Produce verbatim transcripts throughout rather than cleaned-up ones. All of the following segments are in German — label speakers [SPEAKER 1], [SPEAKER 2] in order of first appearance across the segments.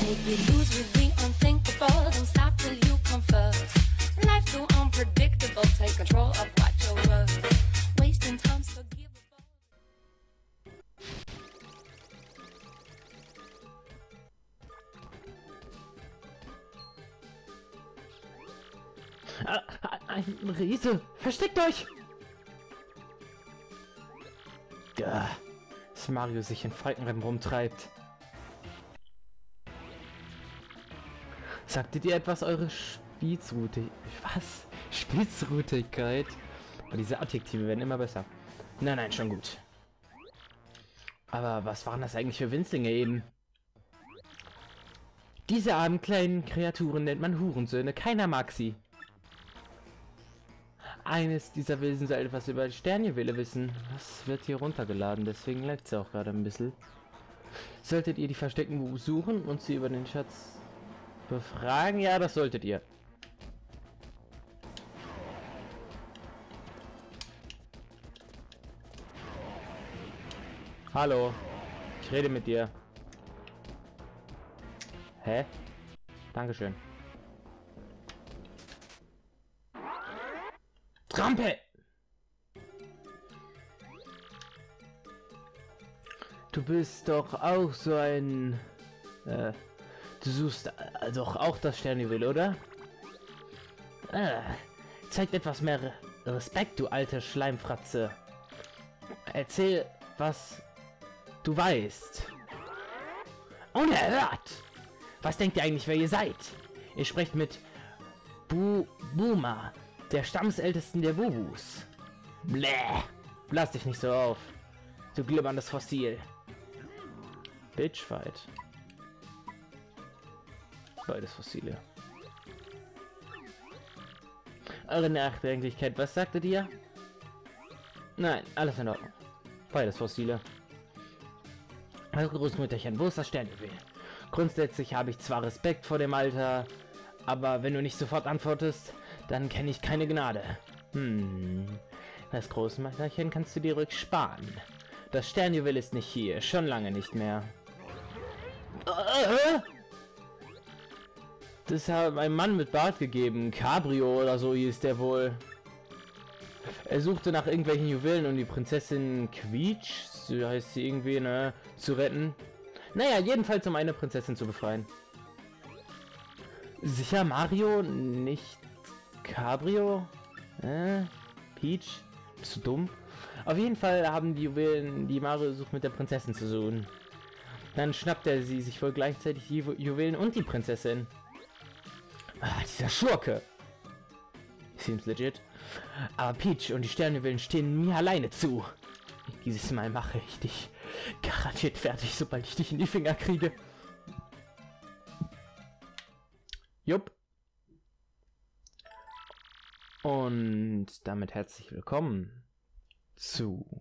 [SPEAKER 1] Make it lose with the unthinkable. Don't stop till you come first. Life's too unpredictable. Take control of what you're worth. Wasting time's forgivable.
[SPEAKER 2] Ein Riese! Versteckt euch! Ja, dass Mario sich in Falkenrennen rumtreibt. Sagte dir etwas eure Spitzroute? Was? Spitzroutigkeit? Aber diese Adjektive werden immer besser. Nein, nein, schon gut. Aber was waren das eigentlich für Winzlinge eben? Diese armen kleinen Kreaturen nennt man Hurensöhne. Keiner mag sie. Eines dieser Wesen soll etwas über die Sternjuwele wissen. Das wird hier runtergeladen, deswegen leckt sie auch gerade ein bisschen. Solltet ihr die versteckten suchen und sie über den Schatz befragen? Ja, das solltet ihr. Hallo, ich rede mit dir. Hä? Dankeschön. Trampe! Du bist doch auch so ein... Äh, du suchst äh, doch auch das Sternjuwel, oder? Äh, zeigt etwas mehr Respekt, du alte Schleimfratze. Erzähl, was du weißt. Unerhört! Was denkt ihr eigentlich, wer ihr seid? Ihr sprecht mit Bu Buma, der Stammesältesten der Bubus. Bläh! Lass dich nicht so auf. Du glimmerndes Fossil. Bitchfight. Beides Fossile. Eure Nachdenklichkeit, was sagtet ihr? Nein, alles in Ordnung. Beides Fossile. Also Großmütterchen, wo ist das Sternjuwel? Grundsätzlich habe ich zwar Respekt vor dem Alter, aber wenn du nicht sofort antwortest, dann kenne ich keine Gnade. Hm, das Großmütterchen kannst du dir ruhig sparen. Das Sternjuwel ist nicht hier, schon lange nicht mehr. Das hat ein Mann mit Bart gegeben, Cabrio oder so hieß der wohl. Er suchte nach irgendwelchen Juwelen, um die Prinzessin Quietsch, so heißt sie irgendwie, ne, zu retten. Naja, jedenfalls um eine Prinzessin zu befreien. Sicher Mario, nicht Cabrio? Äh, Peach? Bist du dumm? Auf jeden Fall haben die Juwelen, die Mario sucht, mit der Prinzessin zu suchen. Dann schnappt er sie sich wohl gleichzeitig die Ju Juwelen und die Prinzessin. Ah, dieser Schurke! Seems legit. Aber Peach und die Sternjuwelen stehen mir alleine zu. Dieses Mal mache ich dich garantiert fertig, sobald ich dich in die Finger kriege. Jupp. Und damit herzlich willkommen zu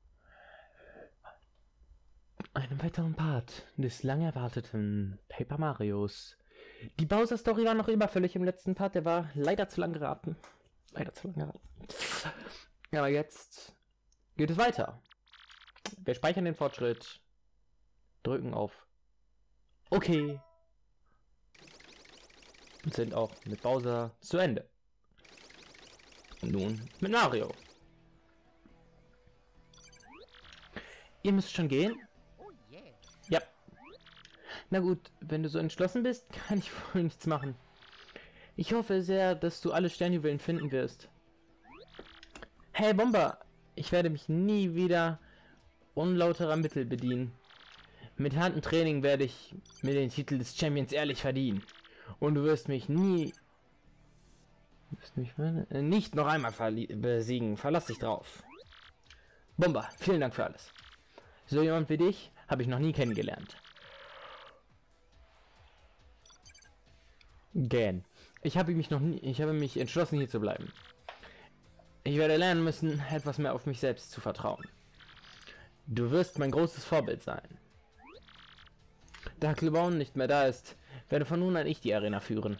[SPEAKER 2] einem weiteren Part des lang erwarteten Paper Marios. Die Bowser Story war noch überfällig im letzten Part, der war leider zu lang geraten. Leider zu lang geraten. Aber jetzt geht es weiter. Wir speichern den Fortschritt, drücken auf OK und sind auch mit Bowser zu Ende. Nun mit Mario. Ihr müsst schon gehen? Ja. Na gut, wenn du so entschlossen bist, kann ich wohl nichts machen. Ich hoffe sehr, dass du alle Sternjuwelen finden wirst. Hey Bomber, ich werde mich nie wieder unlauterer Mittel bedienen. Mit hartem Training werde ich mir den Titel des Champions ehrlich verdienen. Und du wirst mich nie... Wirst mich äh, nicht noch einmal besiegen. Verlass dich drauf. Bomber, vielen Dank für alles. So jemand wie dich habe ich noch nie kennengelernt. Gähn. Ich habe mich noch nie, ich habe mich entschlossen, hier zu bleiben. Ich werde lernen müssen, etwas mehr auf mich selbst zu vertrauen. Du wirst mein großes Vorbild sein. Da Clebone nicht mehr da ist, werde von nun an ich die Arena führen.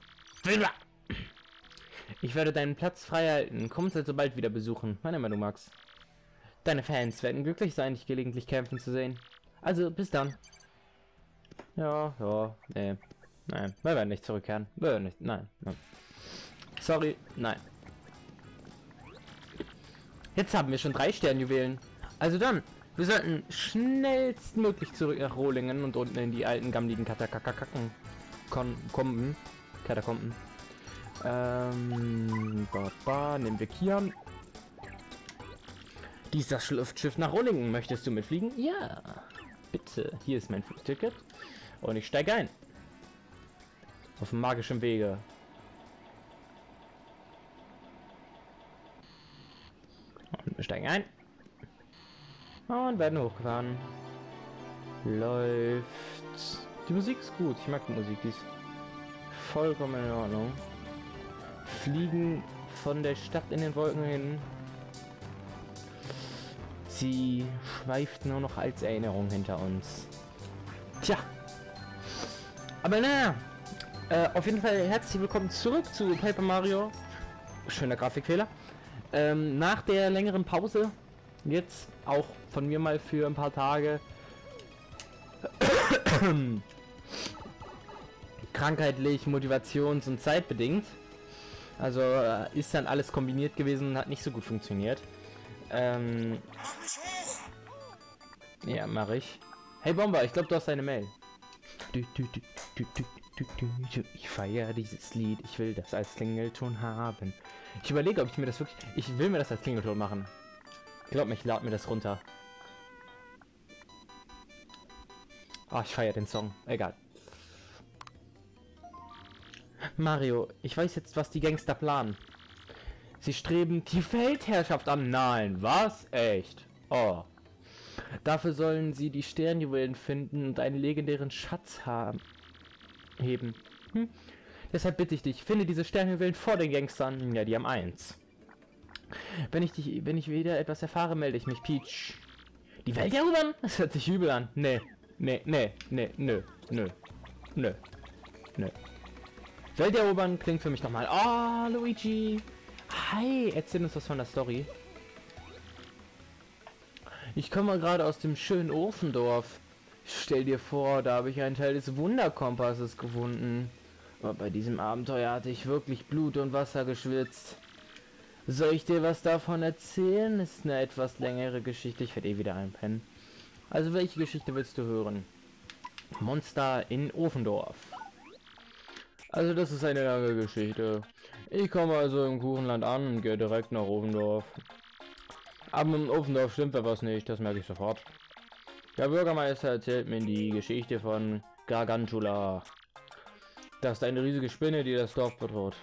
[SPEAKER 2] Ich werde deinen Platz frei halten. Kommst also bald wieder besuchen, wann immer du magst. Deine Fans werden glücklich sein, dich gelegentlich kämpfen zu sehen. Also, bis dann. Ja, ja, nee. Nein, wir werden nicht zurückkehren. Wir werden nicht. Nein, nein. Sorry, nein. Jetzt haben wir schon drei Sternjuwelen. Also dann, wir sollten schnellstmöglich zurück nach Rohlingen und unten in die alten gammeligen Katakakaken kommen. Katakomben. Ähm, Baba, nehmen wir Kian. Dieser Luftschiff nach Rohlingen. Möchtest du mitfliegen? Ja. Bitte. Hier ist mein Flugticket. Und ich steige ein. Auf magischem Wege. Und wir steigen ein. Und werden hochgefahren. Läuft. Die Musik ist gut. Ich mag die Musik. Die ist vollkommen in Ordnung. Fliegen von der Stadt in den Wolken hin. Sie schweift nur noch als Erinnerung hinter uns. Tja. Aber naja. Äh, auf jeden Fall herzlich willkommen zurück zu Paper Mario. Schöner Grafikfehler. Ähm, nach der längeren Pause, jetzt auch von mir mal für ein paar Tage, krankheitlich, motivations- und zeitbedingt. Also äh, ist dann alles kombiniert gewesen und hat nicht so gut funktioniert. Ähm, ja, mache ich. Hey Bomber, ich glaube, du hast eine Mail. Ich feiere dieses Lied. Ich will das als Klingelton haben. Ich überlege, ob ich mir das wirklich... Ich will mir das als Klingelton machen. Glaub mir, ich lade mir das runter. Ah, oh, ich feiere den Song. Egal. Mario, ich weiß jetzt, was die Gangster planen. Sie streben die Weltherrschaft an. Nein, was? Echt? Oh. Dafür sollen sie die Sternjuwelen finden und einen legendären Schatz haben. Heben. Hm? Deshalb bitte ich dich, finde diese Sternjuwelen vor den Gangstern. Ja, die haben eins. Wenn ich dich, wenn ich wieder etwas erfahre, melde ich mich, Peach. Die Welt erobern? Das hört sich übel an. Nee, nee, nee, nee, nö, nö, nö, nö. Welt erobern klingt für mich nochmal. Oh, Luigi. Hi, erzähl uns was von der Story. Ich komme gerade aus dem schönen Ofendorf. Stell dir vor, da habe ich einen Teil des Wunderkompasses gefunden. Aber bei diesem Abenteuer hatte ich wirklich Blut und Wasser geschwitzt. Soll ich dir was davon erzählen? Ist eine etwas längere Geschichte. Ich werde eh wieder einpennen. Also welche Geschichte willst du hören? Monster in Ofendorf. Also das ist eine lange Geschichte. Ich komme also im Kuchenland an und gehe direkt nach Ofendorf. Aber im Ofendorf stimmt da was nicht, das merke ich sofort. Der Bürgermeister erzählt mir die Geschichte von Gargantula. Das ist eine riesige Spinne, die das Dorf bedroht.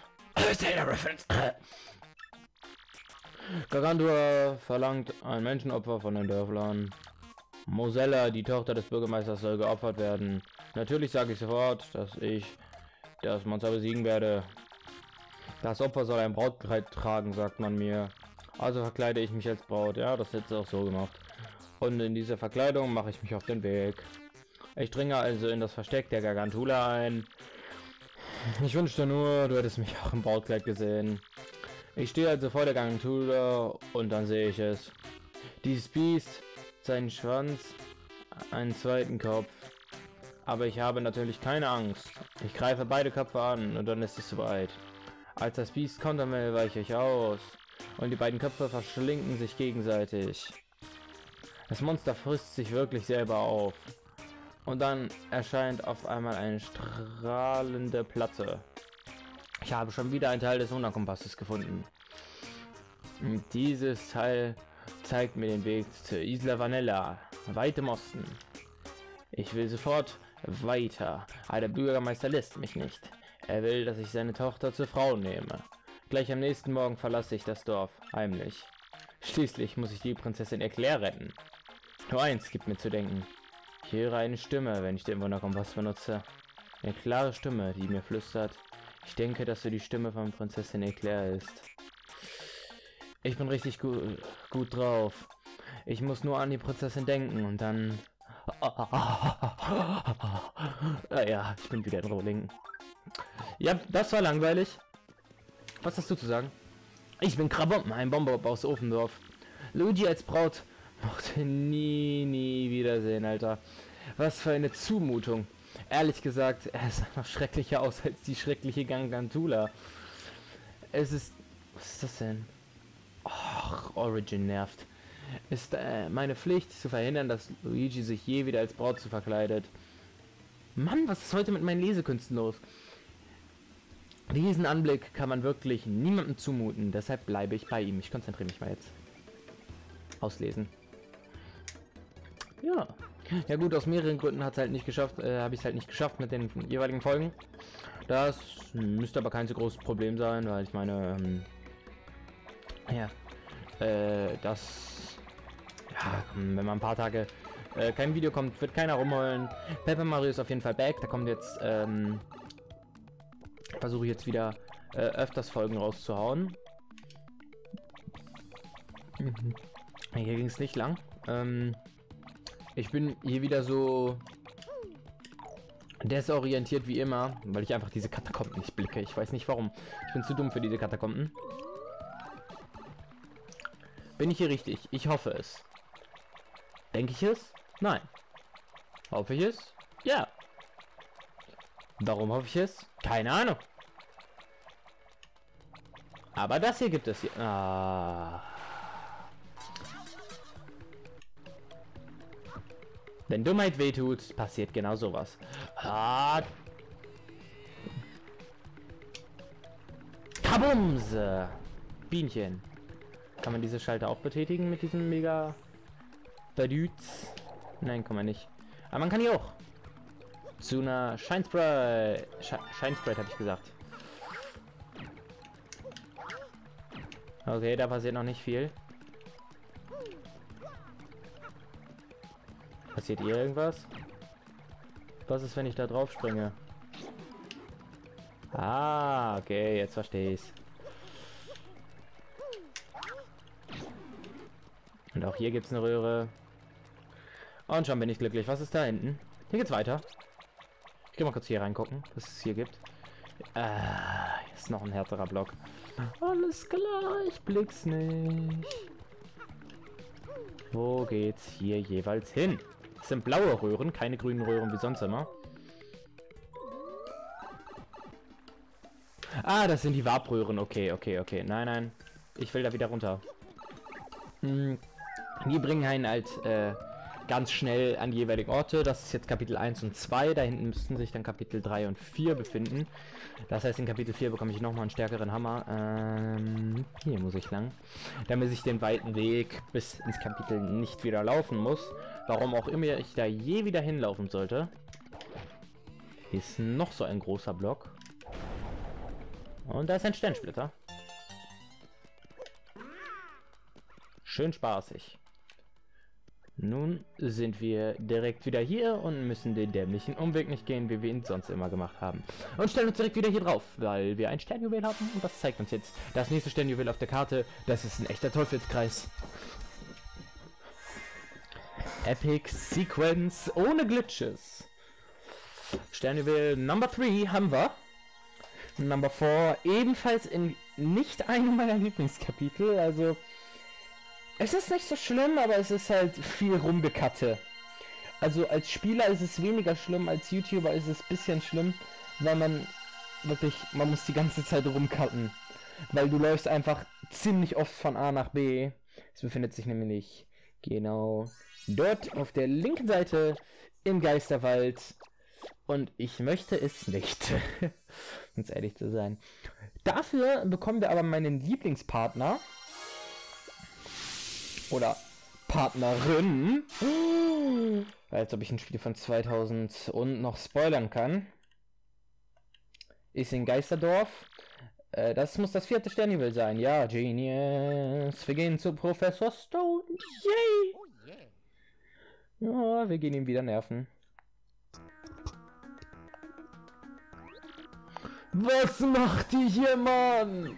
[SPEAKER 2] Gargantula verlangt ein Menschenopfer von den Dörflern. Mosella, die Tochter des Bürgermeisters, soll geopfert werden. Natürlich sage ich sofort, dass ich das Monster besiegen werde. Das Opfer soll ein Brautkleid tragen, sagt man mir. Also verkleide ich mich als Braut. Ja, das hätte auch so gemacht. Und in dieser Verkleidung mache ich mich auf den Weg. Ich dringe also in das Versteck der Gargantula ein. Ich wünschte nur, du hättest mich auch im Brautkleid gesehen. Ich stehe also vor der Gargantula und dann sehe ich es. Dieses Biest, seinen Schwanz, einen zweiten Kopf. Aber ich habe natürlich keine Angst. Ich greife beide Köpfe an und dann ist es soweit. Als das Biest kontern will, weiche ich aus. Und die beiden Köpfe verschlinken sich gegenseitig. Das Monster frisst sich wirklich selber auf. Und dann erscheint auf einmal eine strahlende Platte. Ich habe schon wieder einen Teil des Wunderkompasses gefunden. Und dieses Teil zeigt mir den Weg zur Isla Vanilla, weit im Osten. Ich will sofort weiter, aber der Bürgermeister lässt mich nicht. Er will, dass ich seine Tochter zur Frau nehme. Gleich am nächsten Morgen verlasse ich das Dorf, heimlich. Schließlich muss ich die Prinzessin Eclair retten. Nur eins gibt mir zu denken. Ich höre eine Stimme, wenn ich den Wunderkompass benutze. Eine klare Stimme, die mir flüstert. Ich denke, dass du die Stimme von Prinzessin Eclair ist. Ich bin richtig gu gut drauf. Ich muss nur an die Prinzessin denken und dann... Ah, ja, ich bin wieder in Rohlingen. Ja, das war langweilig. Was hast du zu sagen? Ich bin Krabomben, ein Bomber aus Ofendorf. Luigi als Braut mochte nie, nie wiedersehen, Alter. Was für eine Zumutung. Ehrlich gesagt, er ist einfach schrecklicher aus als die schreckliche Gargantula. Es ist... Was ist das denn? Och, Origin nervt. Ist äh, meine Pflicht zu verhindern, dass Luigi sich je wieder als Braut zu verkleidet. Mann, was ist heute mit meinen Lesekünsten los? Diesen Anblick kann man wirklich niemandem zumuten, deshalb bleibe ich bei ihm. Ich konzentriere mich mal jetzt. Auslesen. Ja. Ja gut, aus mehreren Gründen hat es halt nicht geschafft, äh, habe ich es halt nicht geschafft mit den jeweiligen Folgen. Das müsste aber kein so großes Problem sein, weil ich meine, ähm, ja, äh, das, ja, wenn man ein paar Tage äh, kein Video kommt, wird keiner rumheulen. Paper Mario ist auf jeden Fall back, da kommt jetzt, ähm, versuche ich jetzt wieder äh, öfters Folgen rauszuhauen. Mhm. Hier ging es nicht lang. Ähm, ich bin hier wieder so desorientiert wie immer, weil ich einfach diese Katakomben nicht blicke. Ich weiß nicht warum. Ich bin zu dumm für diese Katakomben. Bin ich hier richtig? Ich hoffe es. Denke ich es? Nein. Hoffe ich es? Ja. Warum hoffe ich es? Keine Ahnung. Aber das hier gibt es hier. Ah. Wenn Dummheit wehtut, passiert genau sowas. Ah. Kabumse! Bienchen. Kann man diese Schalter auch betätigen mit diesem mega Badüts? Nein, kann man nicht. Aber man kann die auch. Zu einer Scheinspray. Scheinspray habe ich gesagt. Okay, da passiert noch nicht viel. Passiert hier irgendwas? Was ist, wenn ich da drauf springe? Ah, okay, jetzt verstehe ich's. Und auch hier gibt's eine Röhre. Und schon bin ich glücklich. Was ist da hinten? Hier geht's weiter. Ich geh mal kurz hier reingucken, was es hier gibt. Ah, hier ist noch ein härterer Block. Alles klar, ich blick's nicht. Wo geht's hier jeweils hin? Das sind blaue Röhren, keine grünen Röhren wie sonst immer. Ah, das sind die Warpröhren. Okay, okay, okay. Nein, nein. Ich will da wieder runter. Hm. Die bringen einen halt äh, ganz schnell an die jeweiligen Orte. Das ist jetzt Kapitel eins und zwei. Da hinten müssten sich dann Kapitel drei und vier befinden. Das heißt, in Kapitel vier bekomme ich nochmal einen stärkeren Hammer. Ähm, hier muss ich lang. Damit ich den weiten Weg bis ins Kapitel nicht wieder laufen muss. Warum auch immer ich da je wieder hinlaufen sollte. Hier ist noch so ein großer Block. Und da ist ein Sternsplitter. Schön spaßig. Nun sind wir direkt wieder hier und müssen den dämlichen Umweg nicht gehen, wie wir ihn sonst immer gemacht haben. Und stellen uns direkt wieder hier drauf, weil wir ein Sternjuwel haben und das zeigt uns jetzt das nächste Sternjuwel auf der Karte. Das ist ein echter Teufelskreis. Epic Sequence ohne Glitches. Sternjuwel Number drei haben wir. Number vier ebenfalls in nicht einem meiner Lieblingskapitel, also es ist nicht so schlimm, aber es ist halt viel rumgekatte. Also als Spieler ist es weniger schlimm, als YouTuber ist es ein bisschen schlimm, weil man wirklich, man muss die ganze Zeit rumcutten. Weil du läufst einfach ziemlich oft von A nach B. Es befindet sich nämlich genau dort auf der linken Seite im Geisterwald. Und ich möchte es nicht. Um ehrlich zu sein. Dafür bekommen wir aber meinen Lieblingspartner. Oder Partnerin. Als ob ich ein Spiel von zweitausend und noch spoilern kann. Ist in Geisterdorf. Äh, das muss das vierte Sternjuwel sein. Ja, Genius. Wir gehen zu Professor Stone. Yay! Ja, wir gehen ihm wieder nerven. Was macht die hier, Mann?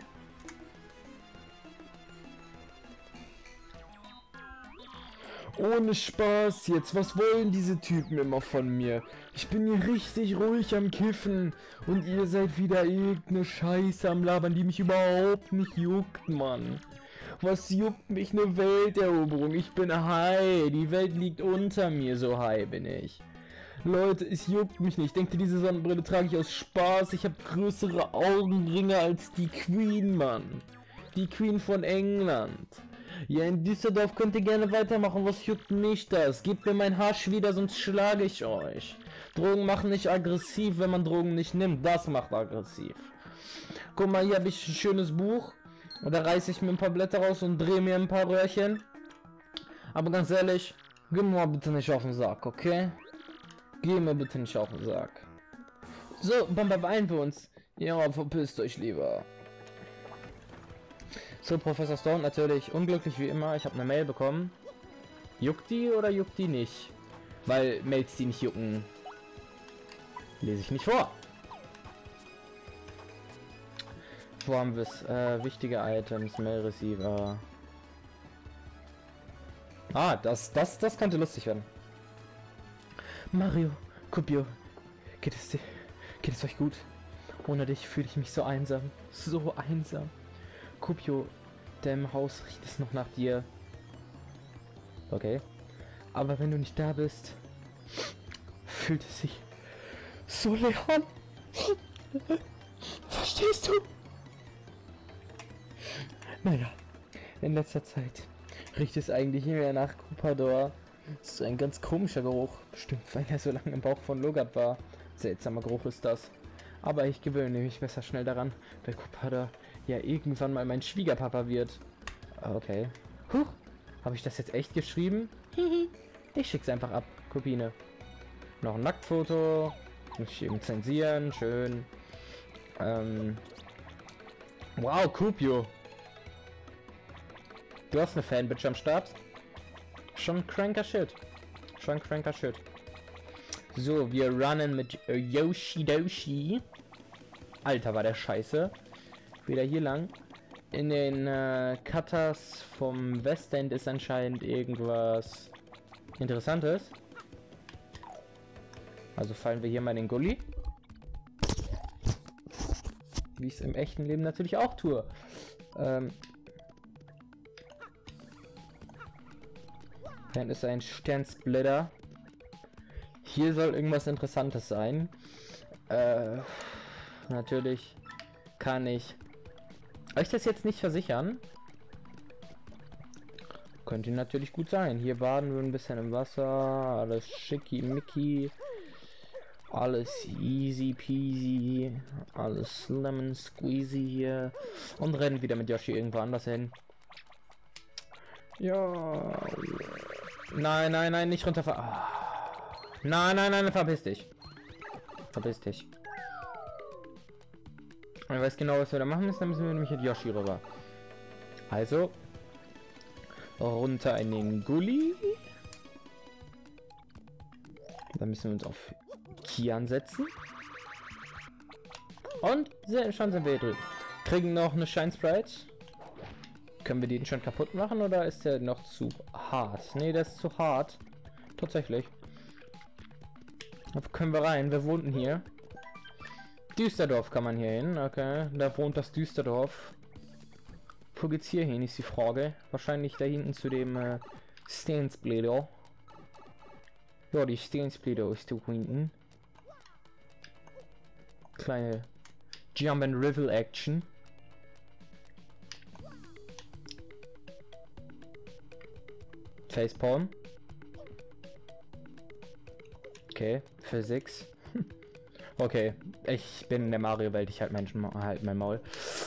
[SPEAKER 2] Ohne Spaß jetzt, was wollen diese Typen immer von mir? Ich bin hier richtig ruhig am Kiffen und ihr seid wieder irgendeine Scheiße am Labern, die mich überhaupt nicht juckt, Mann. Was juckt mich eine Welteroberung? Ich bin high, die Welt liegt unter mir, so high bin ich. Leute, es juckt mich nicht. Denkt ihr, diese Sonnenbrille trage ich aus Spaß? Ich habe größere Augenringe als die Queen, Mann. Die Queen von England. Ja, in Düsseldorf könnt ihr gerne weitermachen. Was juckt mich das? Gebt mir mein Hasch wieder, sonst schlage ich euch. Drogen machen nicht aggressiv, wenn man Drogen nicht nimmt. Das macht aggressiv. Guck mal, hier habe ich ein schönes Buch. Und da reiße ich mir ein paar Blätter raus und drehe mir ein paar Röhrchen. Aber ganz ehrlich, geh mir bitte nicht auf den Sack, okay? Geh mir bitte nicht auf den Sack. So, dann beeilen wir uns. Ja, verpisst euch lieber. So, Professor Stone, natürlich unglücklich wie immer. Ich habe eine Mail bekommen. Juckt die oder juckt die nicht? Weil Mails, die nicht jucken, lese ich nicht vor. Wo haben wir es? Äh, wichtige Items, Mail Receiver. Ah, das, das, das könnte lustig werden. Mario, Kupio, geht es dir, geht es euch gut? Ohne dich fühle ich mich so einsam, so einsam. Kupio, der im Haus riecht es noch nach dir. Okay. Aber wenn du nicht da bist, fühlt es sich so leer an. Verstehst du? Naja, in letzter Zeit riecht es eigentlich mehr nach Coupador. Das ist ein ganz komischer Geruch. Bestimmt, weil er so lange im Bauch von Logat war. Seltsamer Geruch ist das. Aber ich gewöhne mich besser schnell daran, weil Coupador ja irgendwann mal mein Schwiegerpapa wird. Okay. Huch, habe ich das jetzt echt geschrieben? Ich schick's einfach ab. Kopine. Noch ein Nacktfoto. Muss ich eben zensieren. Schön. Ähm. Wow, Kupio. Du hast eine Fanbitch am Start. Schon cranker Shit. Schon cranker Shit. So, wir runnen mit Yoshi Doshi. Alter, war der scheiße. Wieder hier lang. In den äh, Cutters vom Westend ist anscheinend irgendwas Interessantes. Also fallen wir hier mal in den Gully. Wie ich es im echten Leben natürlich auch tue. Ähm. Dann ist ein Sternsplitter. Hier soll irgendwas Interessantes sein. Äh, natürlich kann ich euch das jetzt nicht versichern. Könnte natürlich gut sein. Hier baden wir ein bisschen im Wasser. Alles schickimicki. Alles easy peasy. Alles lemon squeezy hier. Und rennen wieder mit Yoshi irgendwo anders hin. Ja. Nein, nein, nein, nicht runterfahren. Ah. Nein, nein, nein, verpiss dich. Verpiss dich. Ich weiß genau, was wir da machen müssen. Dann müssen wir nämlich mit Yoshi rüber. Also. Runter in den Gully. Dann müssen wir uns auf Kian setzen. Und schon sind wir hier drüben. Kriegen noch eine Shine Sprite. Können wir den schon kaputt machen oder ist der noch zu hart? Ne, der ist zu hart. Tatsächlich. Da können wir rein. Wir wohnten hier. Düsterdorf kann man hier hin. Okay, da wohnt das Düsterdorf. Wo geht's hier hin, ist die Frage. Wahrscheinlich da hinten zu dem äh, Stainsplitter. Ja, die Stainsplitter ist da hinten. Kleine Jump and Rival Action. Facepalm. Okay, Physics. Okay, ich bin in der Mario-Welt, ich halt mein, halt mein Maul.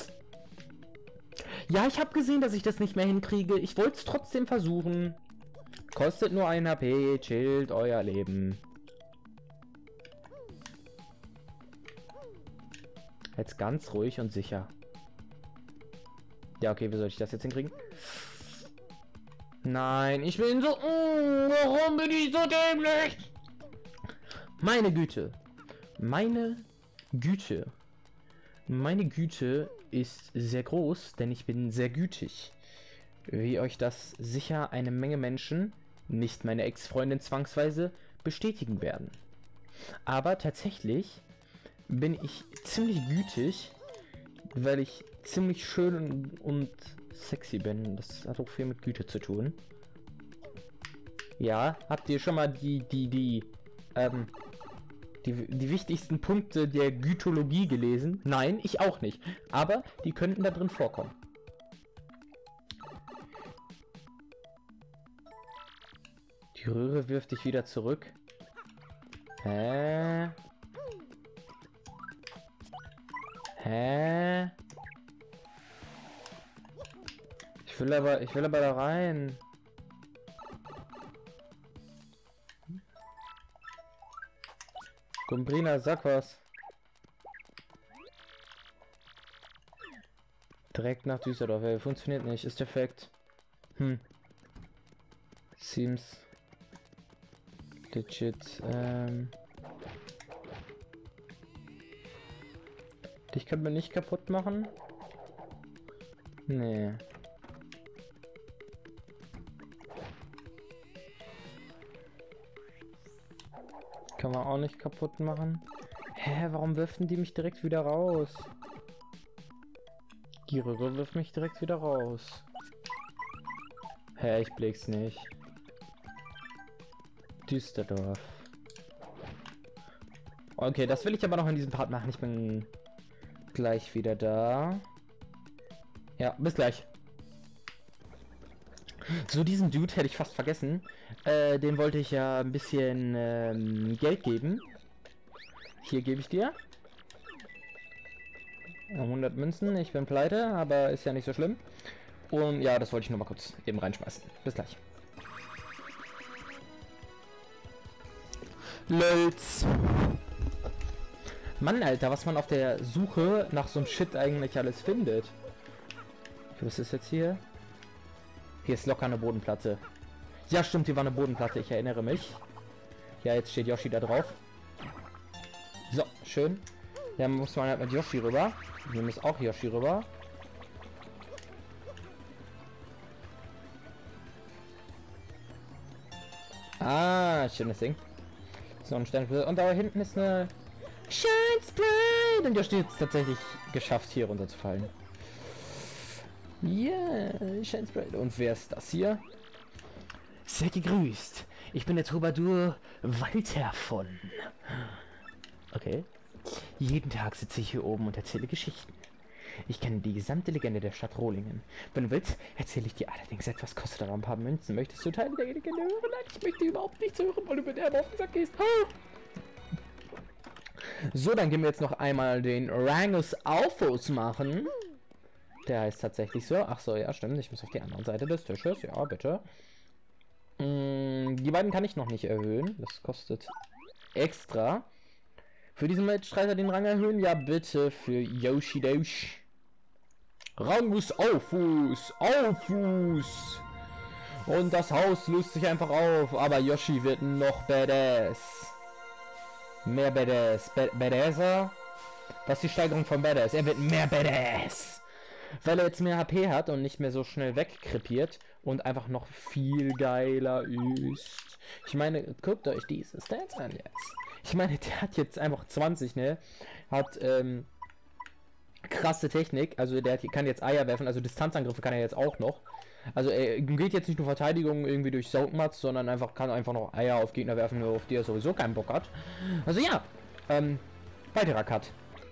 [SPEAKER 2] Ja, ich habe gesehen, dass ich das nicht mehr hinkriege. Ich wollte es trotzdem versuchen. Kostet nur ein H P, chillt euer Leben. Jetzt ganz ruhig und sicher. Ja, okay, wie soll ich das jetzt hinkriegen? Nein, ich bin so... Mm, warum bin ich so dämlich? Meine Güte. Meine Güte. Meine Güte ist sehr groß, denn ich bin sehr gütig. Wie euch das sicher eine Menge Menschen, nicht meine Ex-Freundin zwangsweise, bestätigen werden. Aber tatsächlich bin ich ziemlich gütig, weil ich ziemlich schön und, und sexy bin. Das hat auch viel mit Güte zu tun. Ja, habt ihr schon mal die, die, die, ähm, die, die wichtigsten Punkte der Gytologie gelesen? Nein, ich auch nicht. Aber die könnten da drin vorkommen. Die Röhre wirft dich wieder zurück. Hä? Hä? Ich will aber, ich will aber da rein. Gumbrina, sag was. Direkt nach Düsseldorf, ey, funktioniert nicht, ist defekt. Hm. Seems legit. Ähm. Dich können wir nicht kaputt machen? Nee. Kann man auch nicht kaputt machen. Hä, warum wirfen die mich direkt wieder raus? Die Röhre wirft mich direkt wieder raus. Hä, ich blick's nicht. Düsseldorf. Okay, das will ich aber noch in diesem Part machen. Ich bin gleich wieder da. Ja, bis gleich. So, diesen Dude hätte ich fast vergessen. Äh, dem wollte ich ja ein bisschen ähm, Geld geben. Hier gebe ich dir. hundert Münzen, ich bin pleite, aber ist ja nicht so schlimm. Und ja, das wollte ich nur mal kurz eben reinschmeißen. Bis gleich. Lölz. Mann, Alter, was man auf der Suche nach so einem Shit eigentlich alles findet. Was ist jetzt hier? Hier ist locker eine Bodenplatte. Ja, stimmt, hier war eine Bodenplatte, ich erinnere mich. Ja, jetzt steht Yoshi da drauf. So, schön. Ja, muss man halt mit Yoshi rüber. Hier muss auch Yoshi rüber. Ah, schönes Ding. So ein Stern. Und da hinten ist eine Shine Sprite. Und Yoshi hat es tatsächlich geschafft, hier runter zu fallen. Ja, yeah, Shine Sprite. Und wer ist das hier? Sehr gegrüßt. Ich bin der Troubadour Walter von. Okay. Jeden Tag sitze ich hier oben und erzähle Geschichten. Ich kenne die gesamte Legende der Stadt Rohlingen. Wenn du willst, erzähle ich dir allerdings etwas, kostet aber ein paar Münzen. Möchtest du Teile der Legende hören? Nein, ich möchte überhaupt nichts hören, weil du mit der auf den Sack gehst. So, dann gehen wir jetzt noch einmal den Rangus Aufos machen. Der heißt tatsächlich so. Ach so, ja, stimmt. Ich muss auf die andere Seite des Tisches. Ja, bitte. Mm, die beiden kann ich noch nicht erhöhen. Das kostet extra. Für diesen Mitstreiter den Rang erhöhen? Ja, bitte. Für Yoshi Dosh. Rangus Aufus. Aufus. Und das Haus löst sich einfach auf. Aber Yoshi wird noch badass. Mehr badass. Ba badasser? Was ist die Steigerung von badass? Er wird mehr badass. Weil er jetzt mehr H P hat und nicht mehr so schnell wegkrepiert. Und einfach noch viel geiler ist. Ich meine, guckt euch diese Stats an jetzt. Ich meine, der hat jetzt einfach zwanzig, ne? Hat, ähm, krasse Technik. Also der kann jetzt Eier werfen. Also Distanzangriffe kann er jetzt auch noch. Also er geht jetzt nicht nur Verteidigung irgendwie durch Soundmats, sondern einfach kann einfach noch Eier auf Gegner werfen, auf die er sowieso keinen Bock hat. Also ja, ähm, weiterer Cut.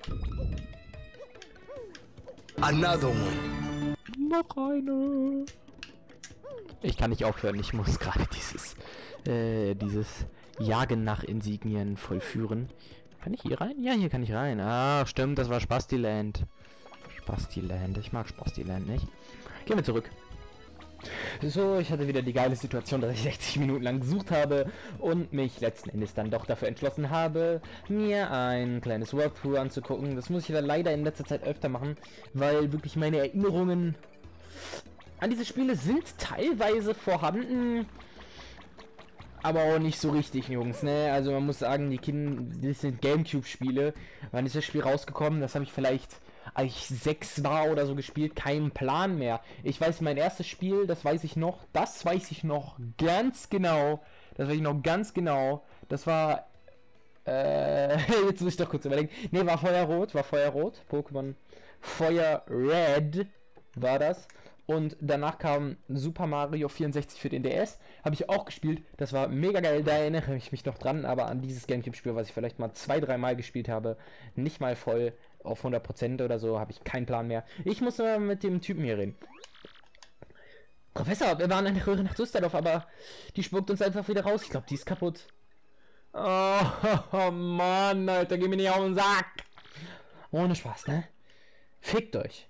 [SPEAKER 3] Another one.
[SPEAKER 2] Noch eine. Ich kann nicht aufhören, ich muss gerade dieses, äh, dieses Jagen nach Insignien vollführen. Kann ich hier rein? Ja, hier kann ich rein. Ah, stimmt, das war Spastiland. Spastiland, ich mag Spastiland nicht. Gehen wir zurück. So, ich hatte wieder die geile Situation, dass ich sechzig Minuten lang gesucht habe und mich letzten Endes dann doch dafür entschlossen habe, mir ein kleines Walkthrough anzugucken. Das muss ich dann leider in letzter Zeit öfter machen, weil wirklich meine Erinnerungen an diese Spiele sind teilweise vorhanden, aber auch nicht so richtig, Jungs, ne? Also man muss sagen, die Kinder, das sind Gamecube-Spiele. Wann ist das Spiel rausgekommen? Das habe ich vielleicht, als ich sechs war oder so gespielt, keinen Plan mehr. Ich weiß, mein erstes Spiel, das weiß ich noch, das weiß ich noch ganz genau. Das weiß ich noch ganz genau. Das war, äh, jetzt muss ich doch kurz überlegen. Ne, war Feuerrot, war Feuerrot. Pokémon Feuer Red war das. Und danach kam Super Mario vierundsechzig für den D S. Habe ich auch gespielt. Das war mega geil. Da erinnere ich mich noch dran. Aber an dieses Gamecube-Spiel, was ich vielleicht mal zwei, drei Mal gespielt habe, nicht mal voll auf hundert Prozent oder so, habe ich keinen Plan mehr. Ich muss mal mit dem Typen hier reden. Professor, wir waren in der Röhre nach Düsseldorf, aber die spuckt uns einfach wieder raus. Ich glaube, die ist kaputt. Oh, oh Mann, Alter, geh mir nicht auf den Sack. Ohne Spaß, ne? Fickt euch.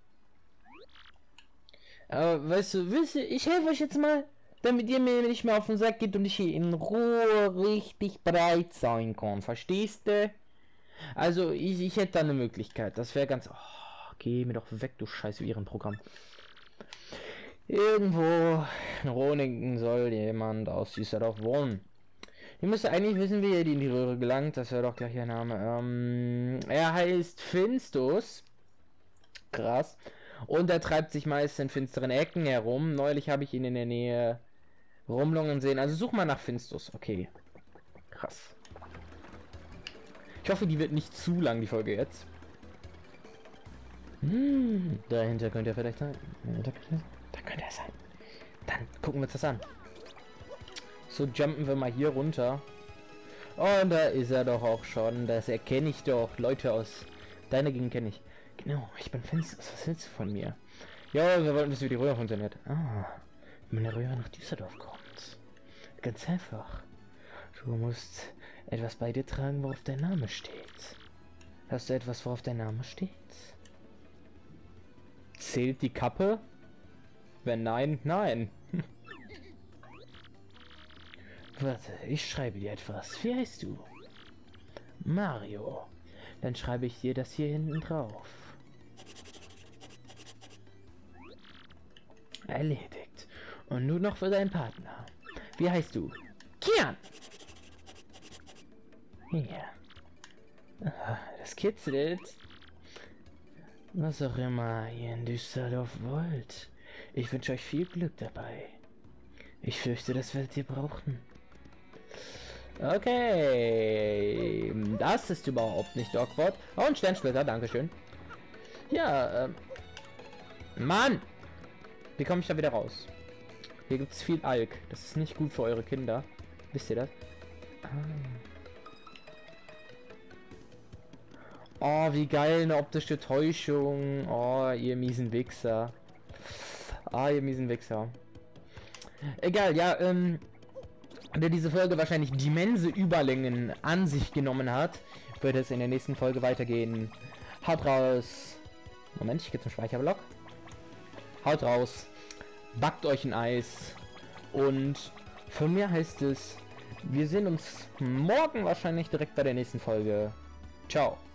[SPEAKER 2] Aber weißt du, wisst ihr, ich helfe euch jetzt mal, damit ihr mir nicht mehr auf den Sack geht und ich hier in Ruhe richtig breit sein kann. Verstehst du? Also, ich, ich hätte da eine Möglichkeit. Das wäre ganz... Oh, geh mir doch weg, du scheiß Virenprogramm. Irgendwo in Groningen soll jemand aus Düsseldorf wohnen. Ihr müsst eigentlich wissen, wie ihr in die Röhre gelangt. Das wäre doch gleich der Name. Ähm, er heißt Finstus. Krass. Und er treibt sich meist in finsteren Ecken herum. Neulich habe ich ihn in der Nähe rumlungen sehen. Also such mal nach Finstus. Okay. Krass. Ich hoffe, die wird nicht zu lang, die Folge jetzt. Hm, dahinter könnte er vielleicht sein. Da könnte, da könnte er sein. Dann gucken wir uns das an. So, jumpen wir mal hier runter. Und da ist er doch auch schon. Das erkenne ich doch. Leute aus deiner Gegend kenne ich. Genau, ich bin Finstus. Was willst du von mir? Ja, wir wollten wissen, wie die Röhre funktioniert. Ah, wenn eine Röhre nach Düsseldorf kommt. Ganz einfach. Du musst etwas bei dir tragen, worauf dein Name steht. Hast du etwas, worauf dein Name steht? Zählt die Kappe? Wenn nein, nein. Warte, ich schreibe dir etwas. Wie heißt du? Mario. Dann schreibe ich dir das hier hinten drauf. Erledigt. Und nun noch für deinen Partner. Wie heißt du? Kian! Hier. Ah, das kitzelt. Was auch immer ihr in Düsseldorf wollt. Ich wünsche euch viel Glück dabei. Ich fürchte, das werdet ihr brauchen. Okay. Das ist überhaupt nicht awkward. Oh, ein Sternsplitter, dankeschön. Ja, ähm. Mann! Wie komme ich da wieder raus? Hier gibt es viel Alk. Das ist nicht gut für eure Kinder. Wisst ihr das? Ah. Oh, wie geil, eine optische Täuschung. Oh, ihr miesen Wichser. Ah, ihr miesen Wichser. Egal, ja, ähm... da diese Folge wahrscheinlich immense Überlängen an sich genommen hat, wird es in der nächsten Folge weitergehen. Haut raus. Moment, ich gehe zum Speicherblock. Haut raus. Backt euch ein Eis. Und von mir heißt es, wir sehen uns morgen wahrscheinlich direkt bei der nächsten Folge. Ciao.